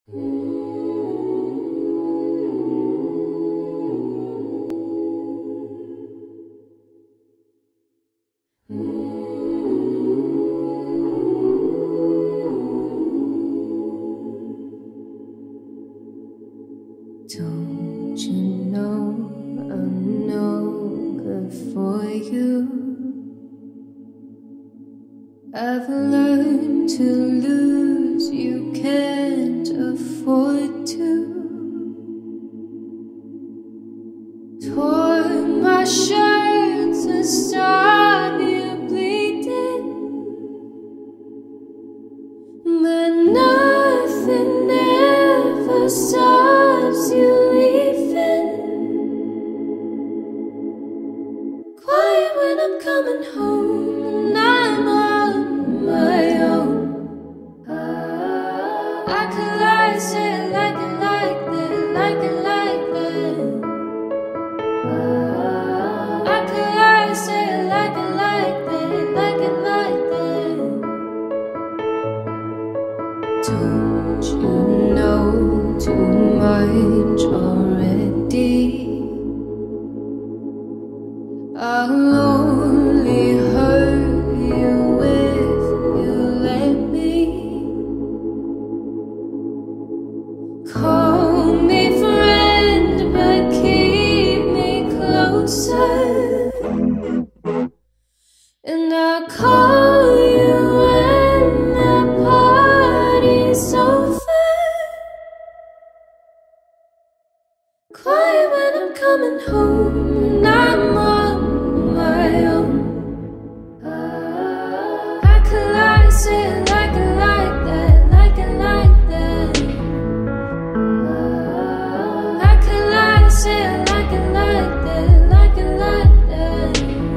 Don't you know I'm no good for you? I've learned to lose, you can't afford to. Tore my shirt to stop you bleeding, but nothing ever stops you leaving. Quiet when I'm coming home and I'm on my own. I could lie, say it like it like that, like it like that. I could lie, say it like it like that, like it like that. Don't you know too much already? I'll only hurt you if you let me. Call me friend, but keep me closer. And I'll call you when the party's over. Quiet when I'm coming home and I'm on my own. I could lie, say it like it like that, like it like that. I could lie, say it like it like that, like it like that.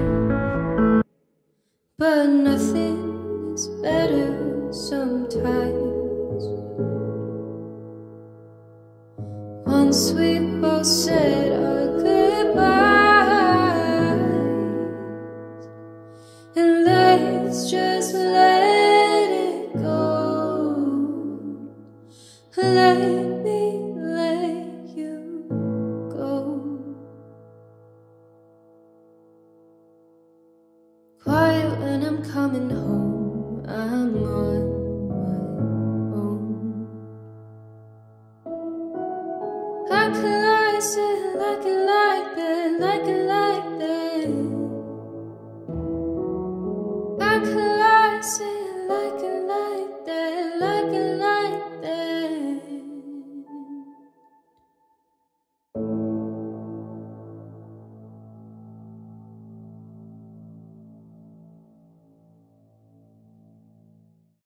But nothing is better sometimes. Once we both said our goodbyes, and let's just let it go. Let me let you go. Quiet when I'm coming home, I'm on my own. I could lie, say it like it like that, like it like